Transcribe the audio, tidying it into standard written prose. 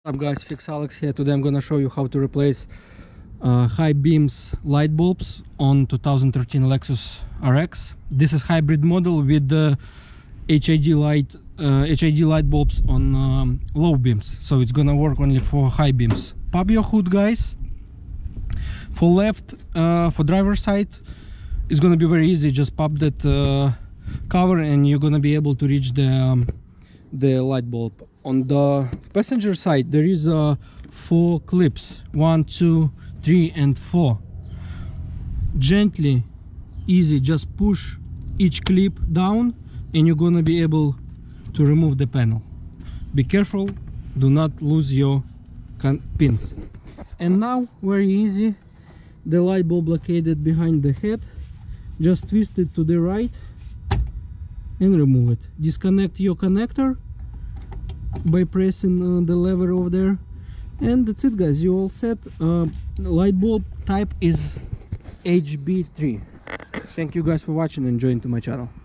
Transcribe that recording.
What's up guys, Fix Alex here. Today I'm gonna show you how to replace high beams light bulbs on 2013 Lexus RX. This is hybrid model with the HID light bulbs on low beams, so it's gonna work only for high beams. Pop your hood guys. For left, for driver's side, it's gonna be very easy. Just pop that cover and you're gonna be able to reach the light bulb. On the passenger side there is 4 clips, 1, 2, 3 and 4. Gently, easy, just push each clip down and you're gonna be able to remove the panel. Be careful, do not lose your pins. And now, very easy, the light bulb located behind the head, just twist it to the right and remove it. Disconnect your connector by pressing the lever over there, and that's it guys, you all set. Light bulb type is HB3. Thank you guys for watching and join to my channel.